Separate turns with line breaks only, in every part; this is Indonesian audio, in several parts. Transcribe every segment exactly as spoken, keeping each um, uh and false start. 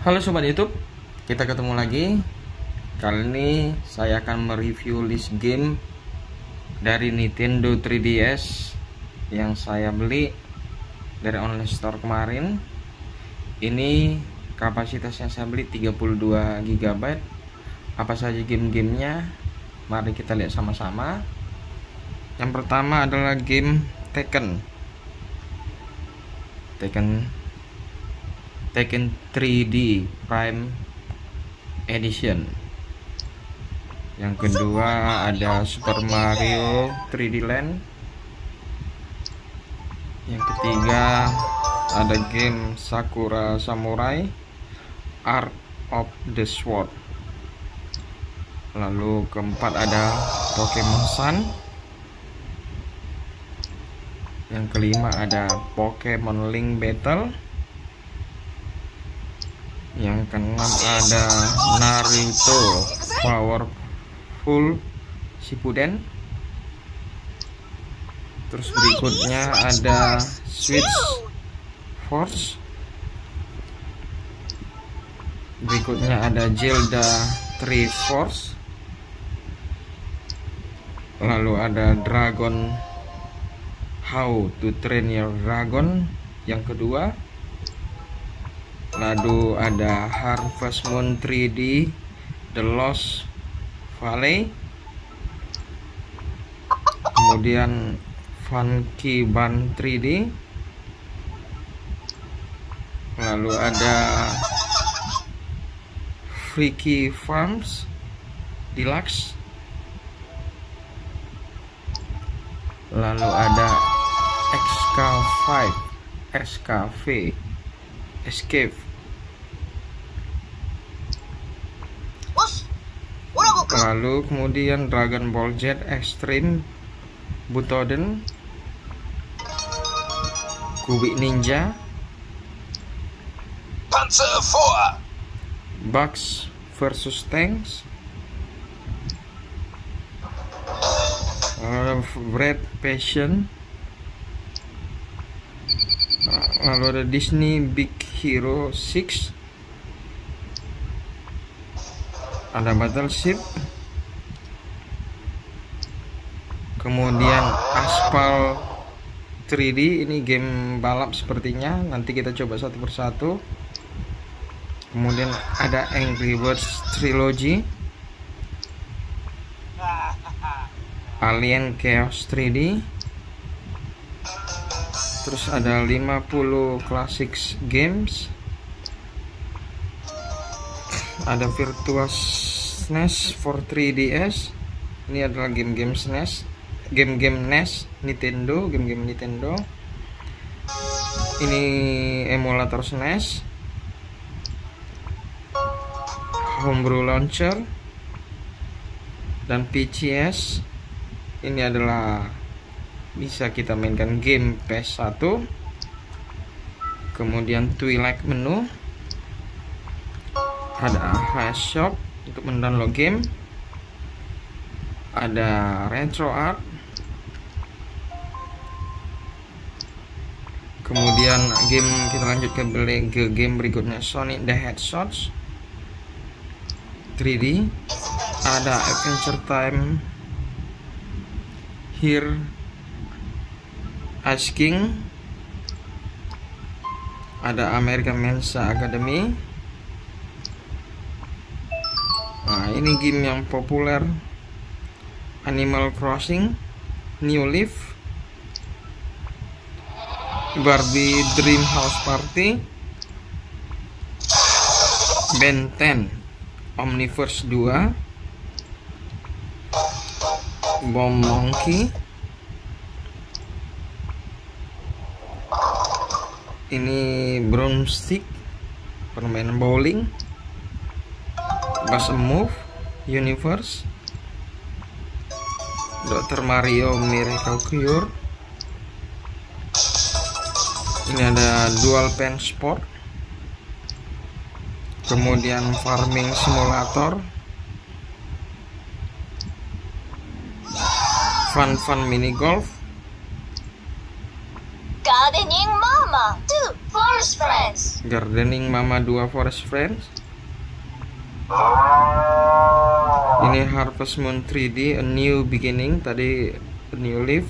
Halo Sobat YouTube, kita ketemu lagi. Kali ini saya akan mereview list game dari Nintendo three D S yang saya beli dari online store kemarin. Ini kapasitasnya saya beli tiga puluh dua giga byte. Apa saja game-gamenya? Mari kita lihat sama-sama. Yang pertama adalah game Tekken Tekken Tekken three D Prime Edition. Yang kedua ada Super Mario three D Land. Yang ketiga ada game Sakura Samurai Art of the Sword. Lalu keempat ada Pokemon Sun. Yang kelima ada Pokemon Link Battle. Yang keenam ada Naruto Powerful Shippuden. Terus berikutnya ada Switch Force. Berikutnya ada Zelda Three Force. Lalu ada Dragon How to Train Your Dragon yang kedua. Lalu ada Harvest Moon three D The Lost Valley. Kemudian Funky Bun three D. Lalu ada Freaky Farms Deluxe. Lalu ada X K five S K V Escape. Lalu kemudian Dragon Ball Z Extreme Butoden, Kubik Ninja,
Panzer four,
Bugs versus Tanks, uh, Red Passion. Lalu ada Disney Big Hero six, ada Battleship, kemudian Aspal three D. Ini game balap sepertinya, nanti kita coba satu persatu. Kemudian ada Angry Birds Trilogy, Alien Chaos three D. Terus ada lima puluh Classics Games, ada Virtua S N E S for three D S. Ini adalah game-game S N E S, game-game N E S Nintendo, game-game Nintendo. Ini emulator S N E S, Homebrew Launcher, dan P C S. Ini adalah bisa kita mainkan game P S one. Kemudian Twilight menu, ada Flash Shop untuk mendownload game, ada Retro Art. Kemudian game, kita lanjut ke beli ke game berikutnya, Sonic the Hedgehog three D. Ada Adventure Time Here Ice King, ada American Mensa Academy. Nah, ini game yang populer, Animal Crossing New Leaf, Barbie Dream House Party, Ben ten Omniverse two, Bomb Monkey. Ini Broomstick, permainan bowling, Bus Move Universe, Doctor Mario Miracle Cure. Ini ada Dual Pen Sport, kemudian Farming Simulator, Fun Fun Mini Golf,
Gardening Mama two Forest Friends.
Gardening Mama dua Forest Friends. Ini Harvest Moon three D, A New Beginning. Tadi A New Leaf.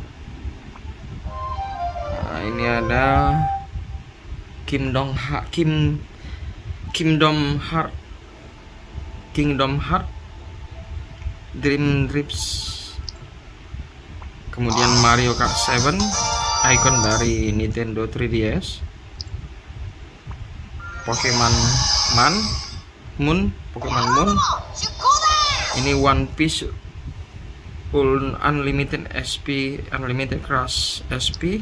Nah, ini ada Kingdom Heart, Kim Kingdom Heart, Kingdom Heart, Dream Drips. Kemudian Mario Kart seven, icon dari Nintendo three D S. Pokemon Man, Moon, Pokemon Moon. Ini One Piece Unlimited S P, Unlimited Crush S P.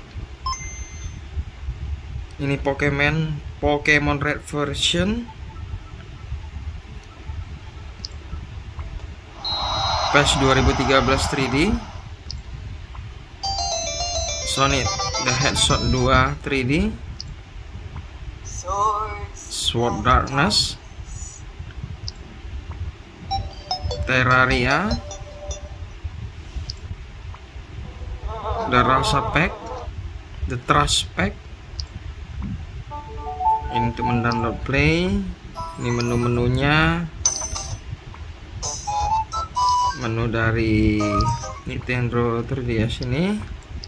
Ini Pokemon, Pokemon Red version. P E S dua ribu tiga belas three D. Sonic the Hedgehog two three D. Sword Darkness. Terraria. The Rasa Pack. The Trust Pack. Ini untuk mendownload play. Ini menu-menunya. Menu dari Nintendo three D S ini.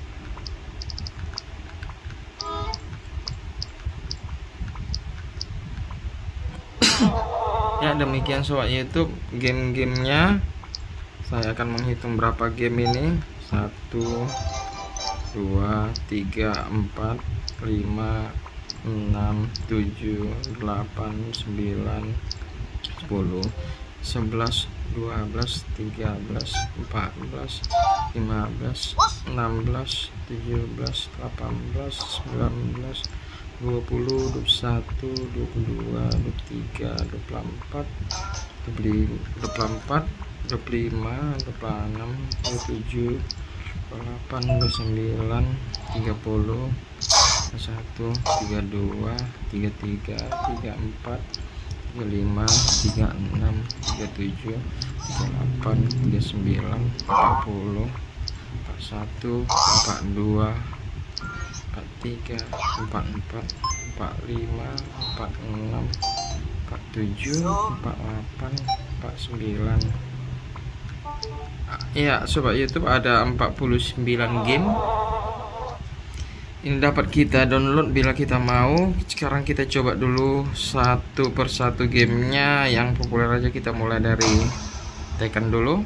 Ya, demikian sobat YouTube game-gamenya. Saya akan menghitung berapa game ini. Satu, dua, tiga, empat, lima, enam, tujuh, delapan, sembilan, sepuluh, sebelas, dua belas, tiga belas, empat belas, lima belas, enam belas, tujuh belas, delapan belas, sembilan belas, dua puluh, dua puluh satu, dua puluh dua, dua puluh tiga, dua puluh empat, dua puluh empat, dua puluh lima, dua puluh enam, dua puluh tujuh, dua puluh delapan, dua puluh sembilan, tiga puluh, tiga puluh satu, tiga puluh dua, tiga puluh tiga, tiga puluh empat, tiga puluh lima, tiga puluh enam, tiga puluh tujuh, tiga puluh delapan, tiga puluh sembilan, empat puluh, empat puluh satu, empat puluh dua, empat puluh tiga, empat puluh empat, empat puluh lima, empat puluh enam, empat puluh tujuh, empat puluh delapan, empat puluh sembilan. Ya sobat YouTube, ada empat puluh sembilan game. Ini dapat kita download bila kita mau. Sekarang kita coba dulu satu persatu gamenya. Yang populer aja, kita mulai dari Tekken dulu.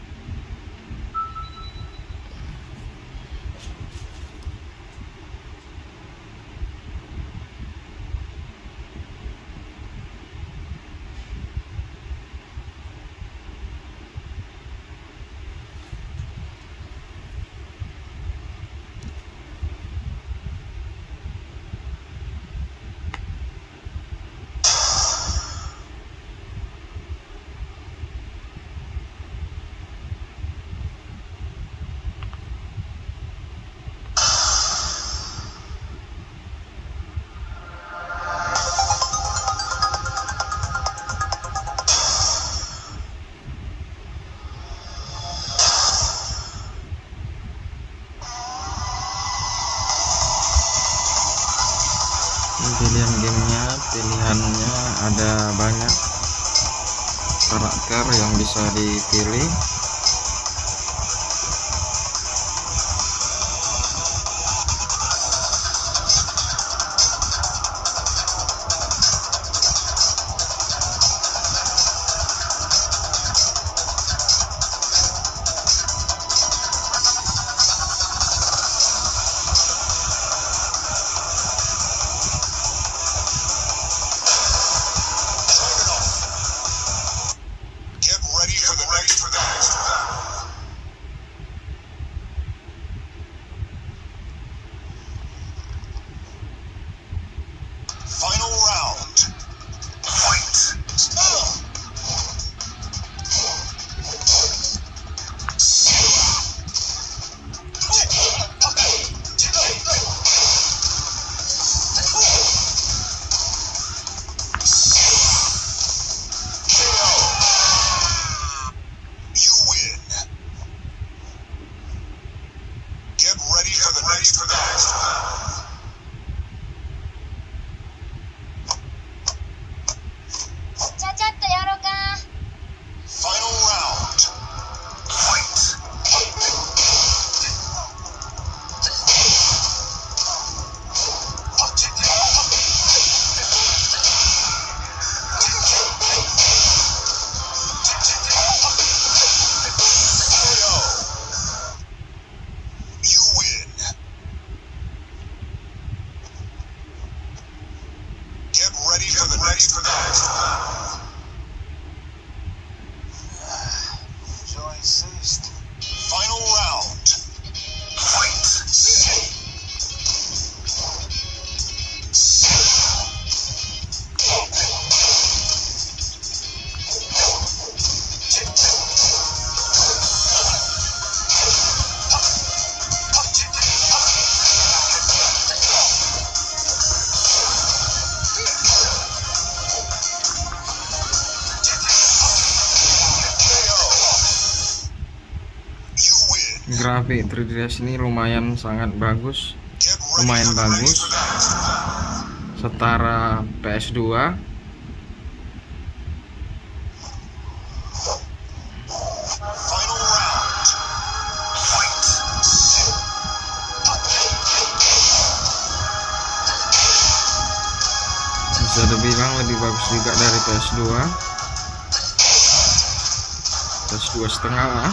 Pilihan gamenya, pilihannya ada banyak karakter yang bisa dipilih.
Ready for the next for the next ready for that. Joy ceased. Final round. Fight.
Grafik tiga D S ini lumayan sangat bagus, lumayan bagus, setara P S dua. Bisa dibilang lebih bagus juga dari P S dua. P S dua setengah lah.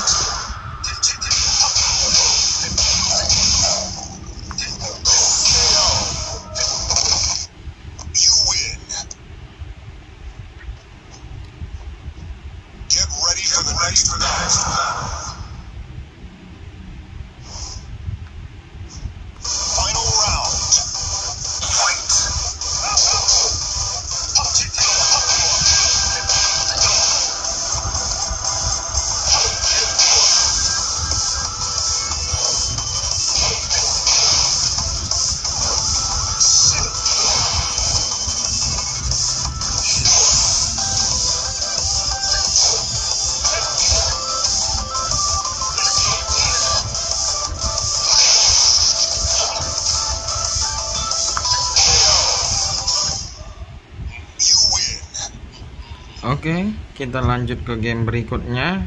Oke, kita lanjut ke game berikutnya.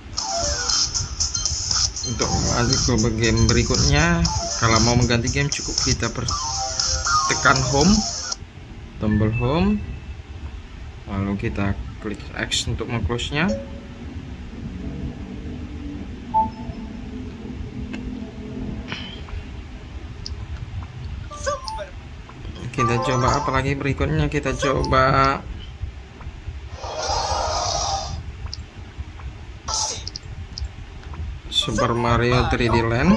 Untuk lanjut ke game berikutnya, kalau mau mengganti game cukup kita tekan home, tombol home, lalu kita klik X untuk meng-close-nya. Kita coba apa lagi berikutnya, kita coba Super Mario tiga D Land.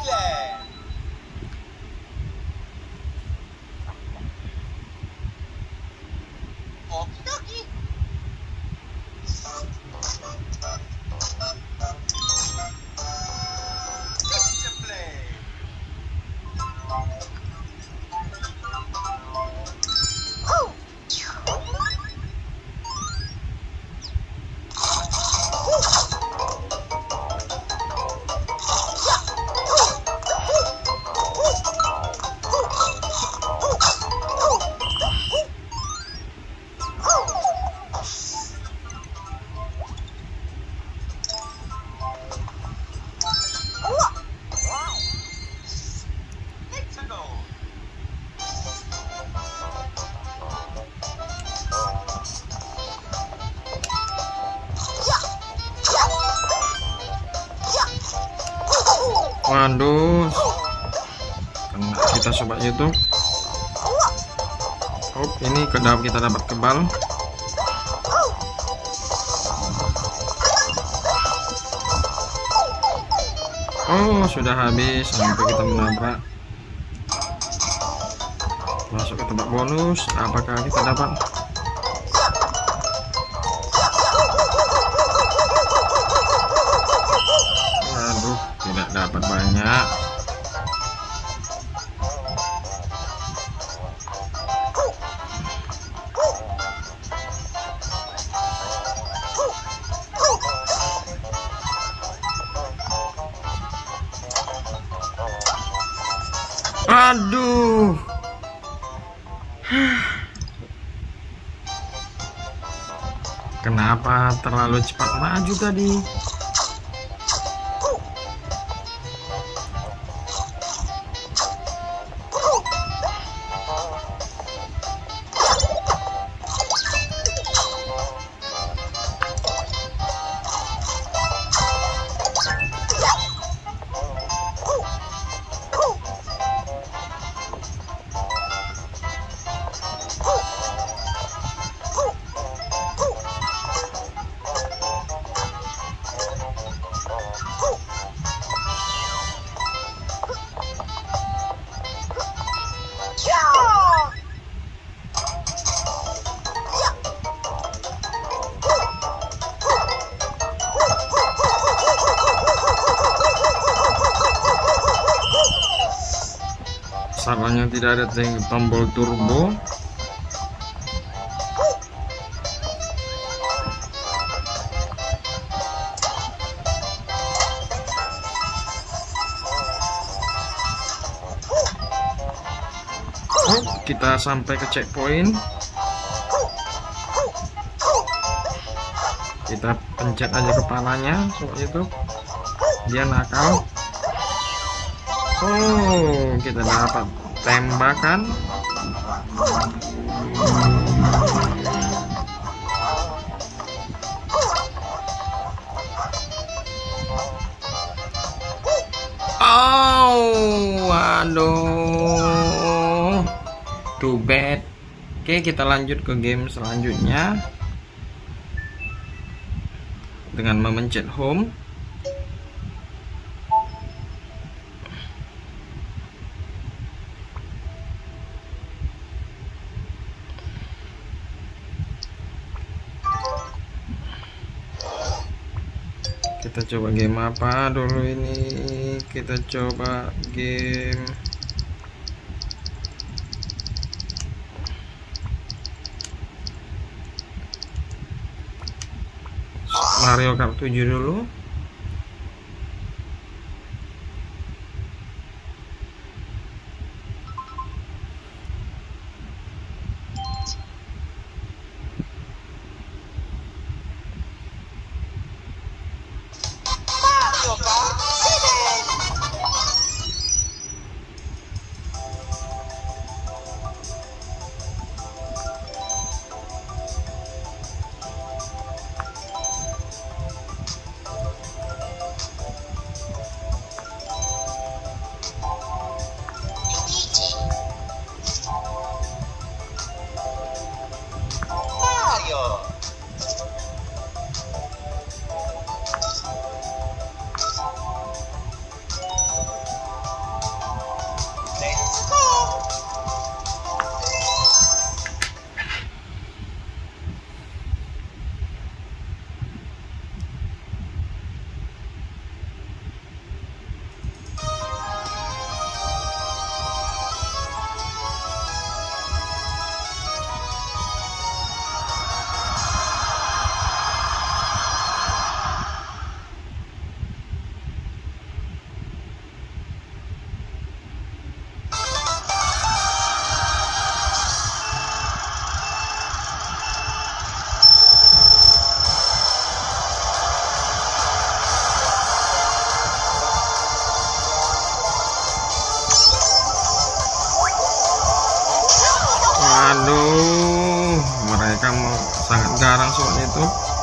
Waduh, kita coba YouTube. Oh, ini kedap kita dapat kebal. Oh, sudah habis sampai kita menabrak. Masuk ke tempat bonus. Apakah kita dapat? Waduh, tidak dapat banyak. Aduh, kenapa terlalu cepat maju tadi? Masalahnya tidak ada tombol turbo. Oh, kita sampai ke checkpoint. Kita pencet aja kepalanya seperti itu, dia nakal. Oh, kita dapat tembakan. Oh, waduh, too bad. Oke, kita lanjut ke game selanjutnya dengan memencet home. Kita coba game apa dulu ini? Kita coba game Mario Kart tujuh dulu. Aduh, mereka mau sangat garang soal itu.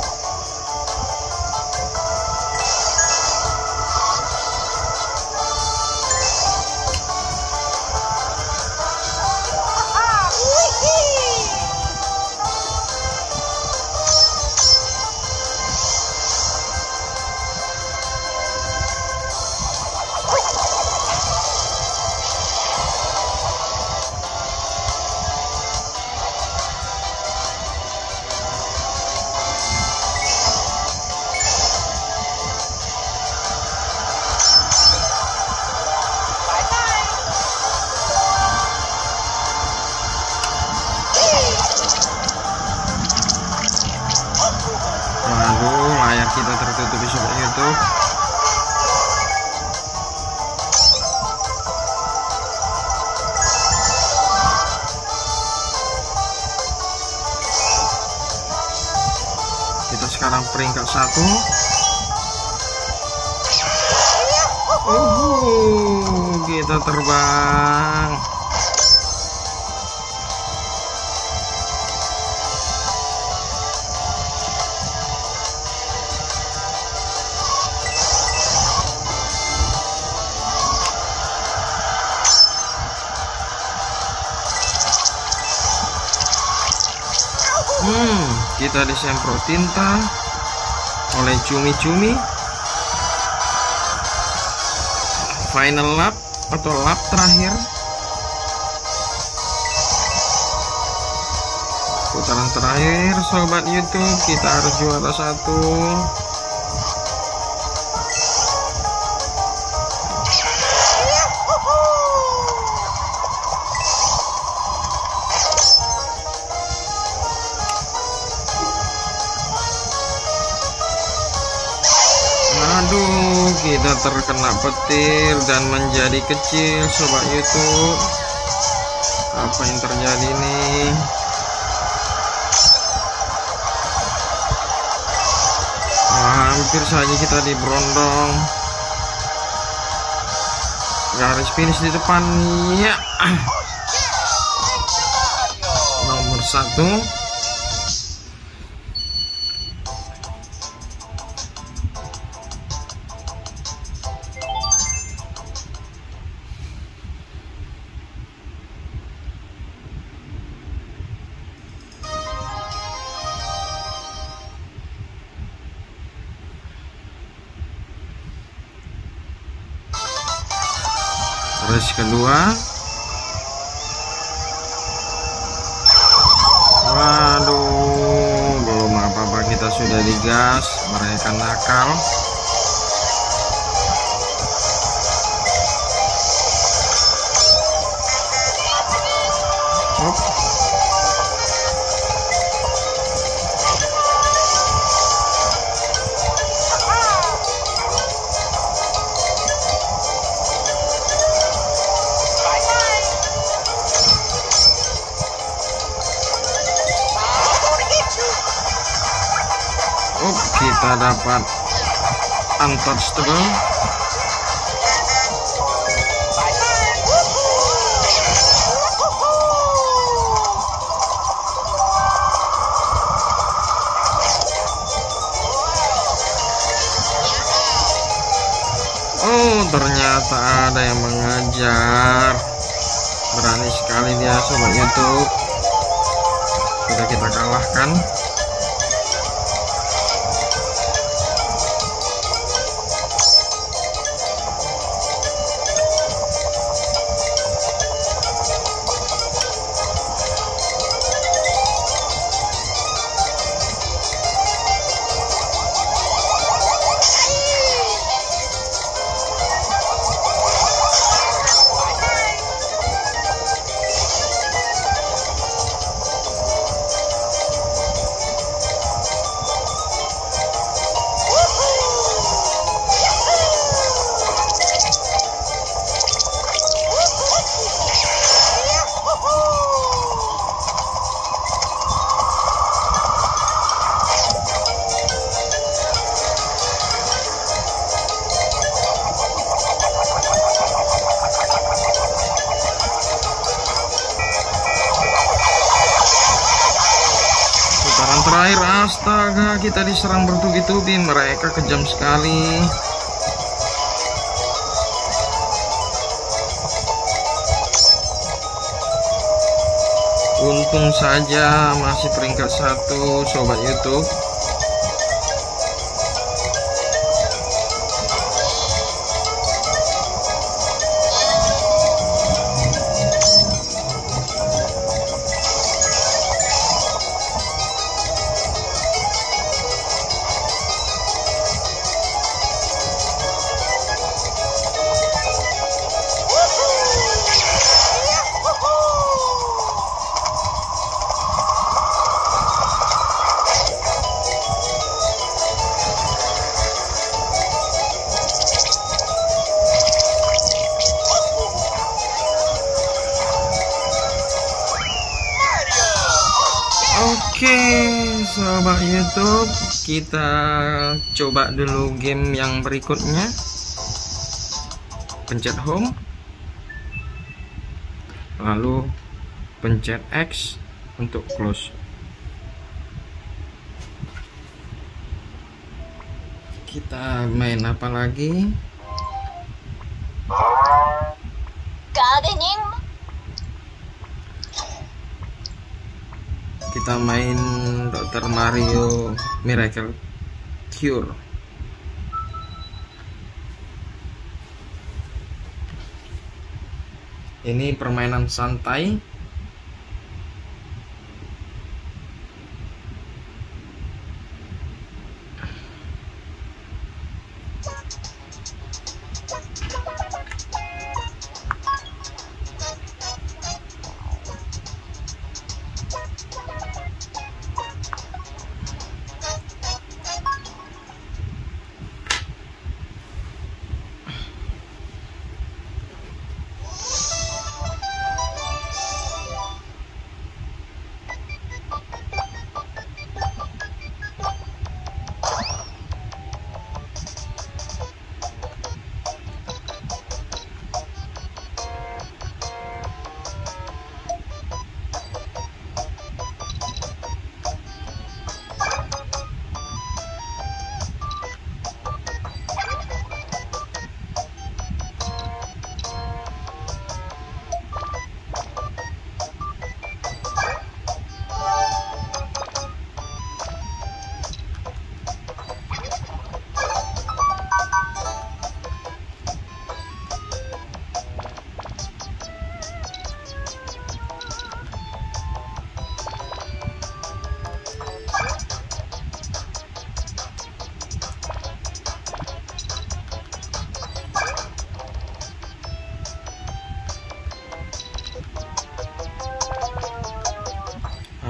Kita tertutup seperti itu. Kita sekarang peringkat satu. Uh, kita terbang. Hmm, kita disemprot tinta oleh cumi-cumi. Final lap atau lap terakhir. Putaran terakhir, sobat YouTube, kita harus juara satu. terkena petir dan menjadi kecil sobat YouTube. Apa yang terjadi nih? Wah, hampir saja kita diberondong. Garis finish di depan ya. Nomor satu. Race kedua. Waduh, belum apa-apa kita sudah digas, mereka nakal. Hop. Oh, kita dapat untouchable. Oh, ternyata ada yang mengejar. Berani sekali dia sobat YouTube. Sudah kita kalahkan. Terakhir, astaga, kita diserang bertubi-tubi. Mereka kejam sekali. Untung saja masih peringkat satu sobat YouTube. Oke, sobat YouTube, kita coba dulu game yang berikutnya. Pencet home, lalu pencet X untuk close. Kita main apa lagi?
Gardening.
Kita main Dokter Mario Miracle Cure. Ini permainan santai.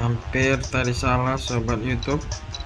Hampir tadi salah sobat YouTube.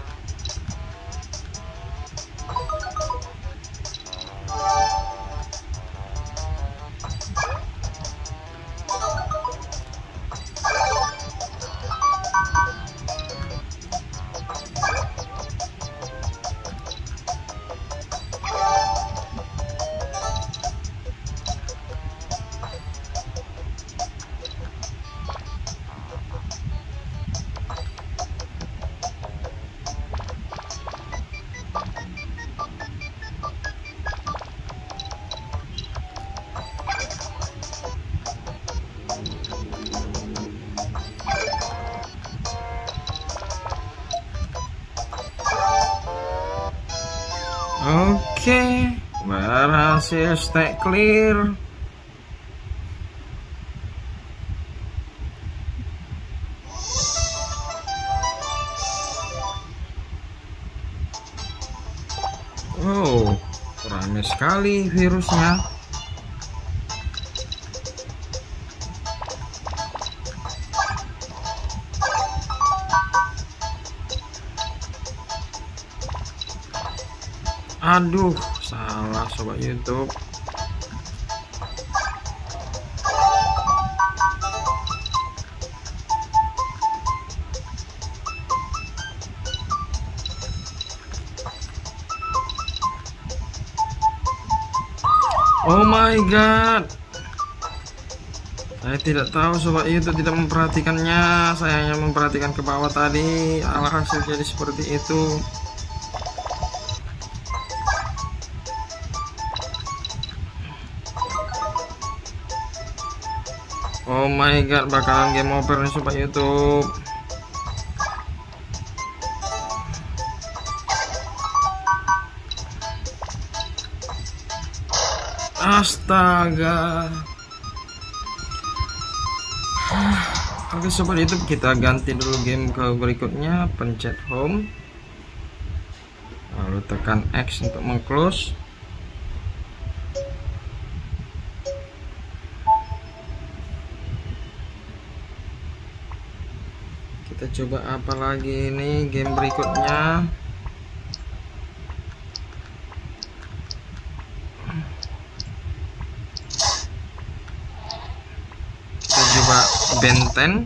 Oke, berhasil stack clear. Oh, ramai sekali virusnya. Aduh, salah sobat YouTube. Oh my god, saya tidak tahu sobat YouTube, tidak memperhatikannya. Saya hanya memperhatikan ke bawah tadi. Alhasil jadi seperti itu. Oh my god, bakalan game over nih sobat YouTube. Astaga. Oke sobat YouTube, kita ganti dulu game ke berikutnya. Pencet home, lalu tekan X untuk mengclose. Kita coba apa lagi ini game berikutnya. Kita coba Benten.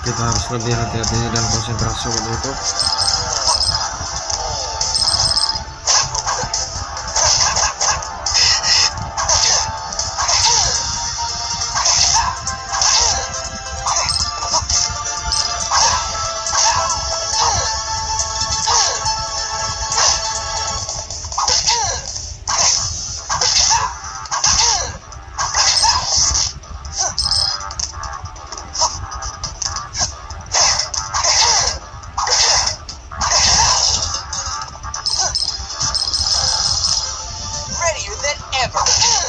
kita harus lebih hati-hati dan konsentrasi waktu itu.
Readier than ever.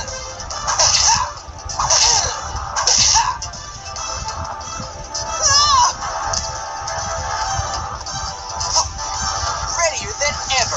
Readier than ever.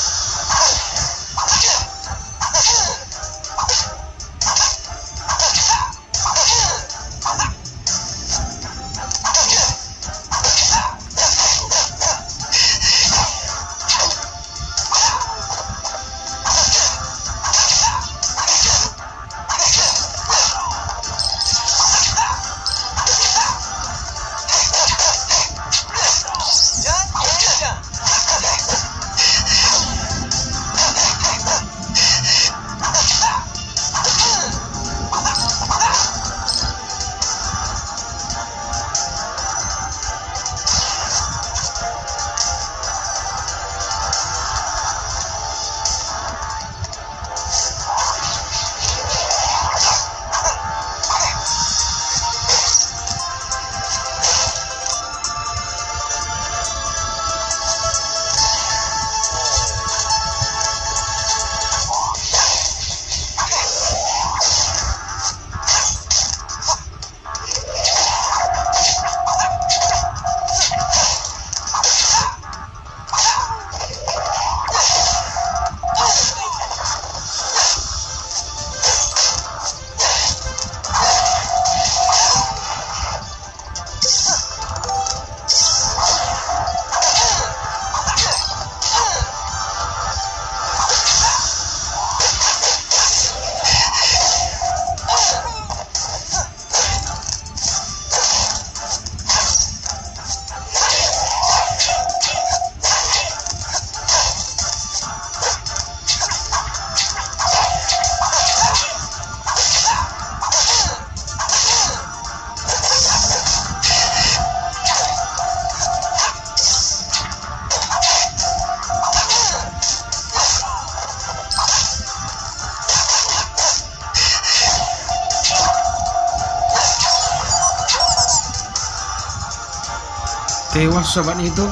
Tewas sobat itu.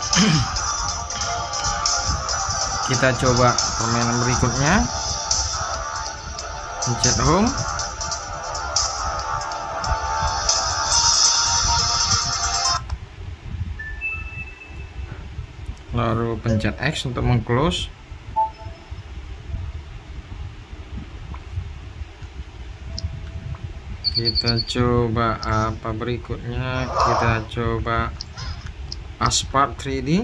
Kita coba permainan berikutnya. Pencet home. Lalu pencet X untuk meng-close. Kita coba apa berikutnya? Kita coba Asphalt tiga D.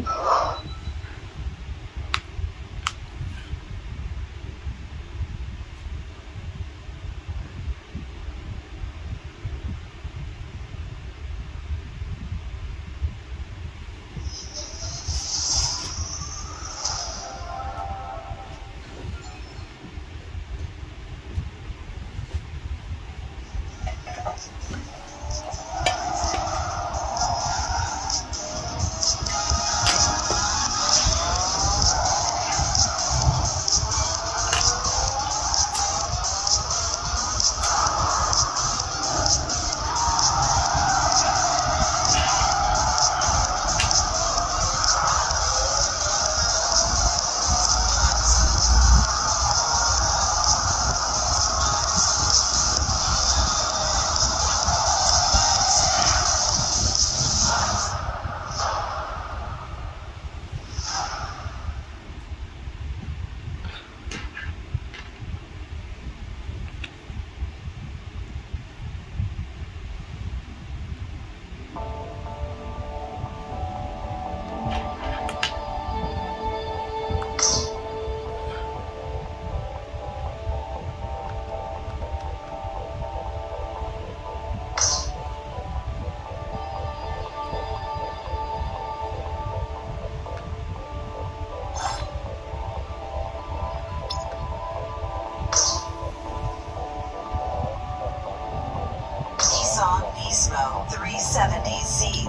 three seventy Z.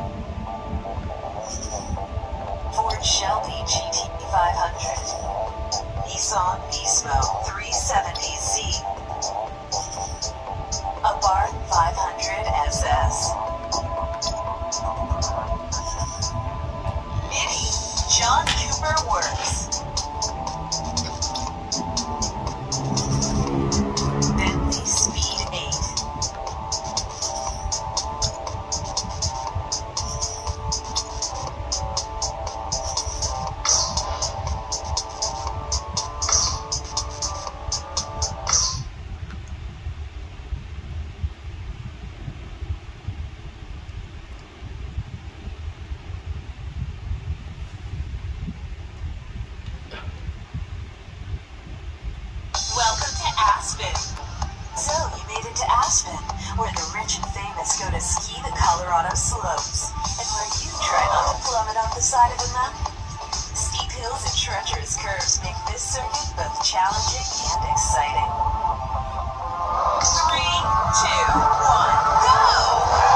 Ford Shelby G T five hundred. Nissan Nismo three seventy Z. Abarth five hundred S S. Mini John Cooper Works. Bentley Speed eight. Welcome to Aspen. So, you made it to Aspen, where the rich and famous go to ski the Colorado slopes, and where you try not to plummet off the side of the mountain. Steep hills and treacherous curves make this circuit both challenging and exciting. Three, two, one, go!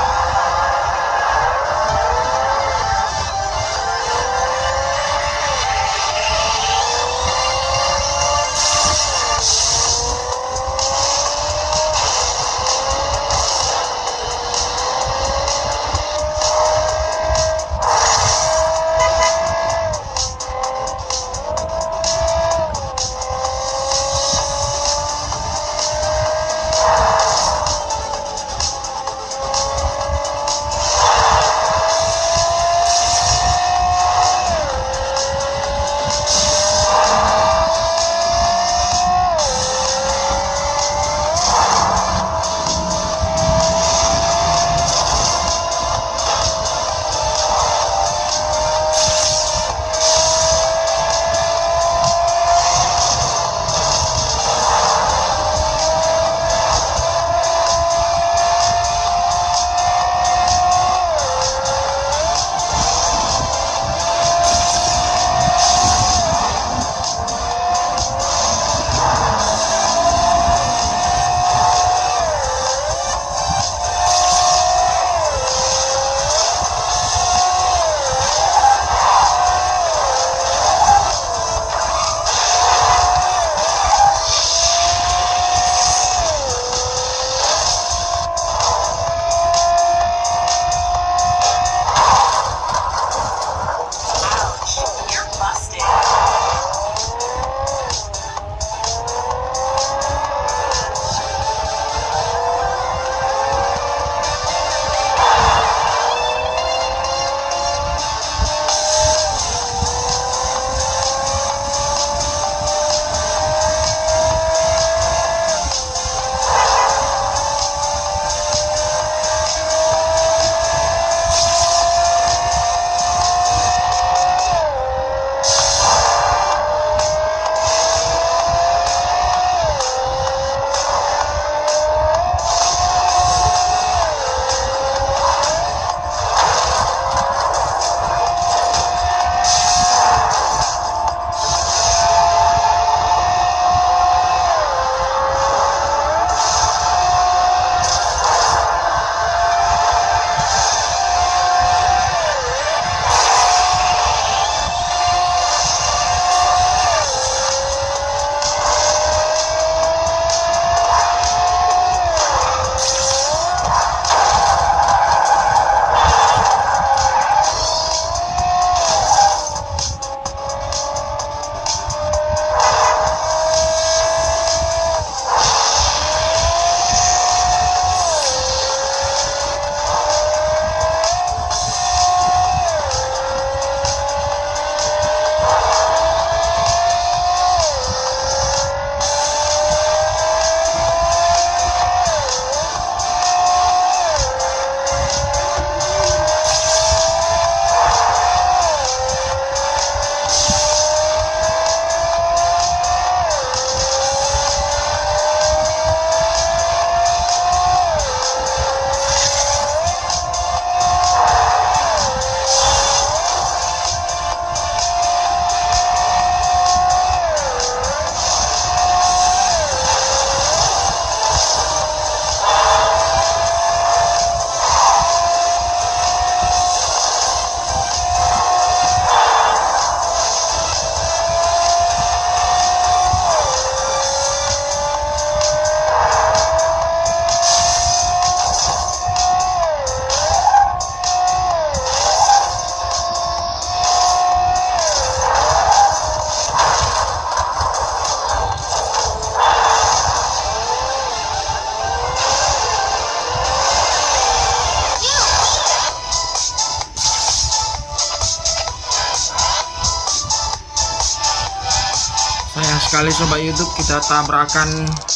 sekali sobat YouTube, kita tabrakan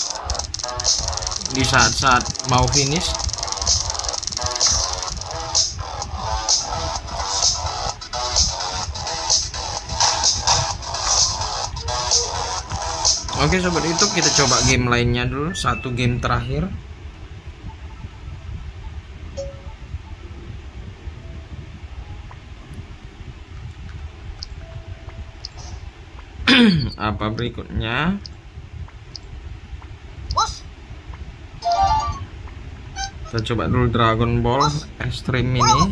di saat-saat mau finish. Oke sobat YouTube, kita coba game lainnya dulu, satu game terakhir. Apa berikutnya? Kita coba dulu Dragon Ball Extreme ini.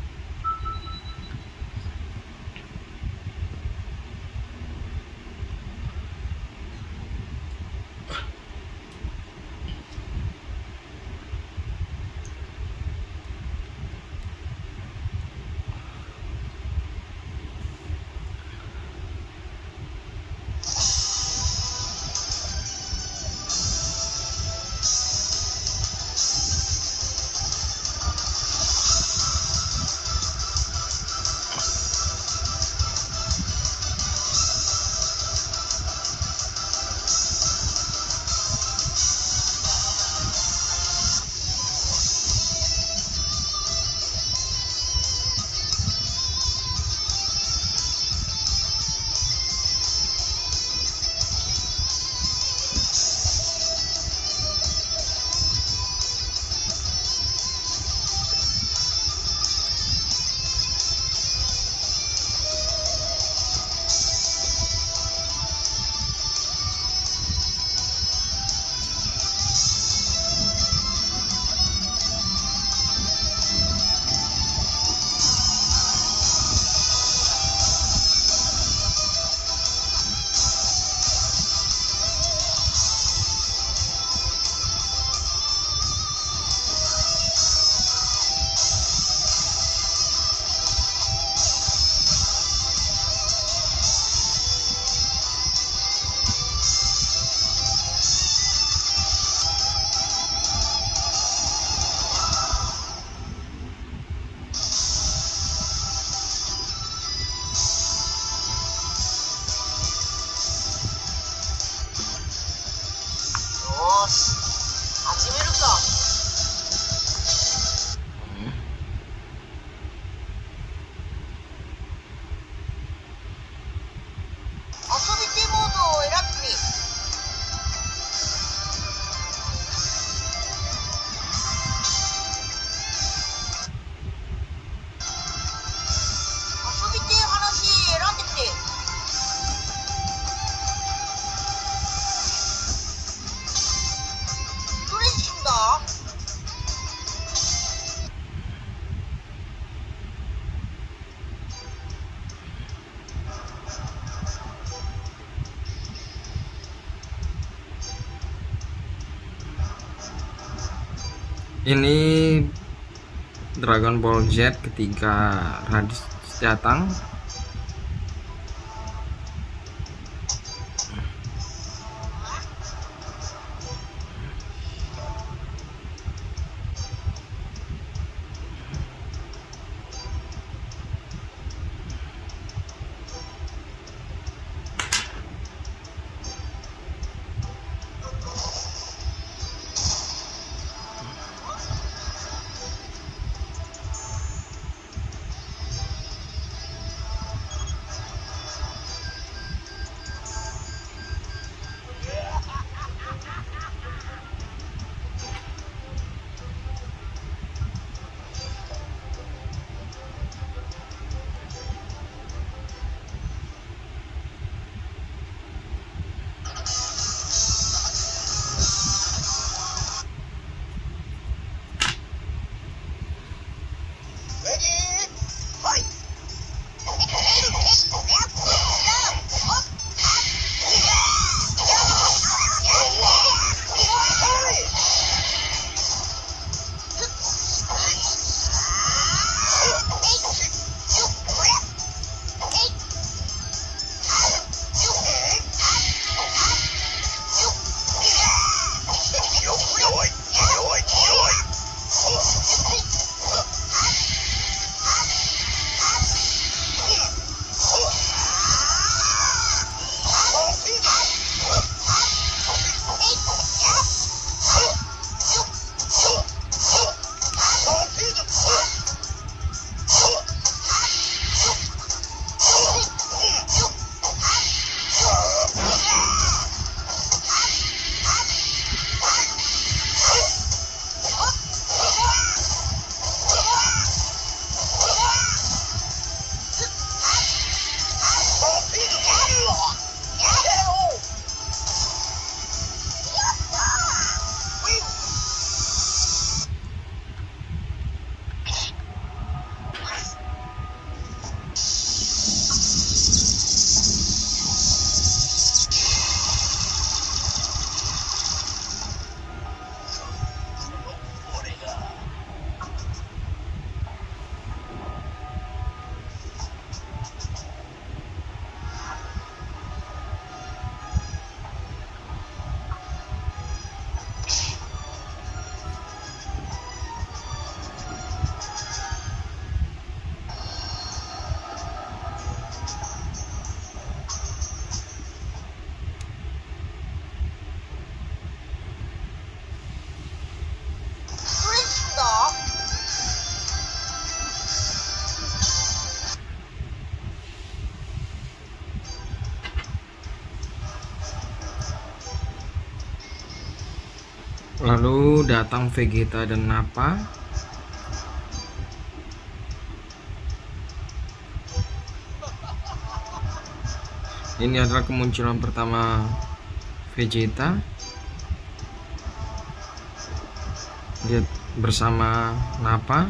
Ini Dragon Ball Z ketika Raditya datang. Lalu datang Vegeta dan Nappa. Ini adalah kemunculan pertama Vegeta. Dia bersama Nappa.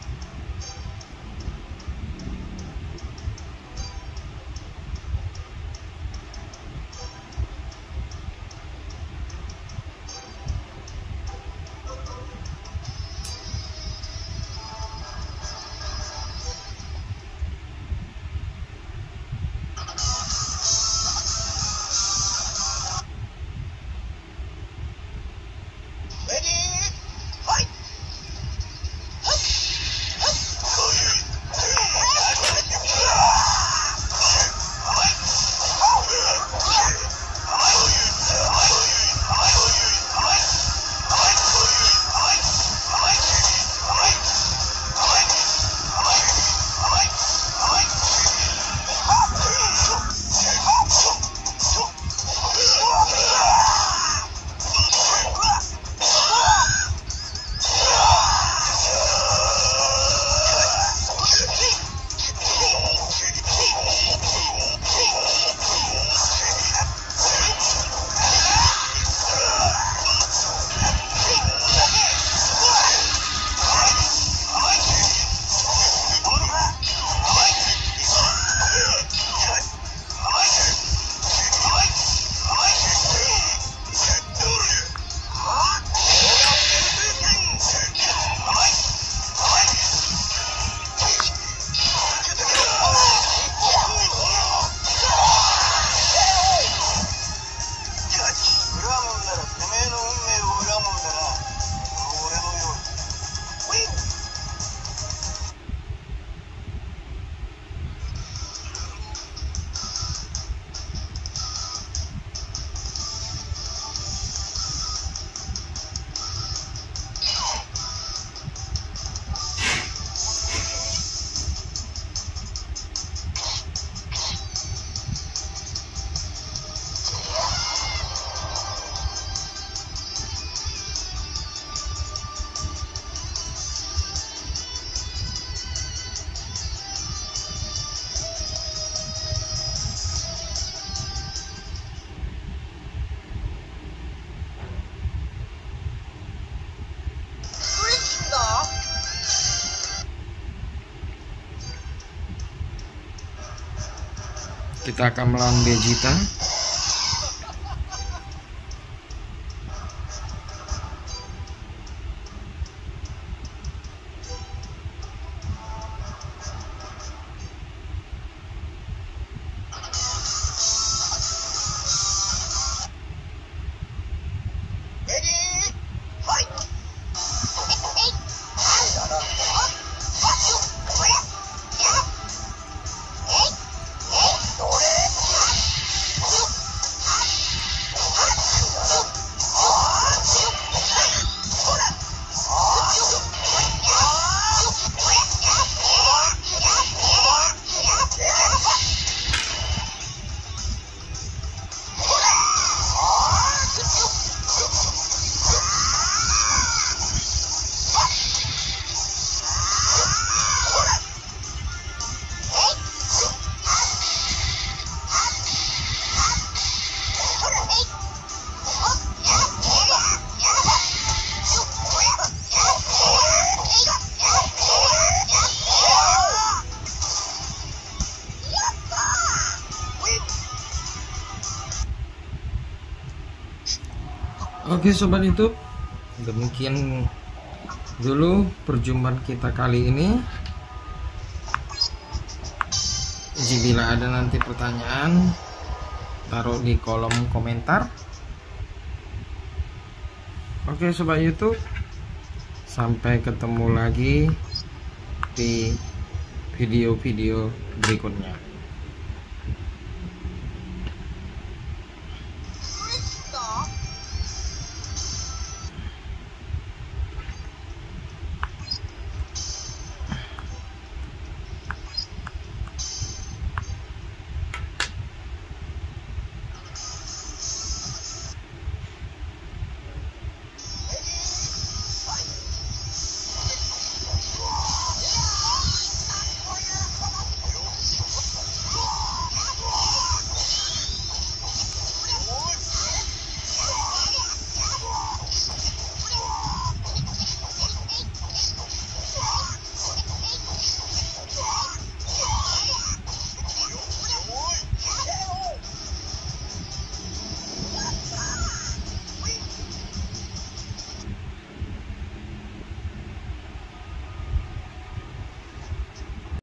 Kita akan melawan Vegeta. Oke sobat YouTube, demikian dulu perjumpaan kita kali ini. Jika ada nanti pertanyaan, taruh di kolom komentar. Oke sobat YouTube, sampai ketemu lagi di video-video berikutnya.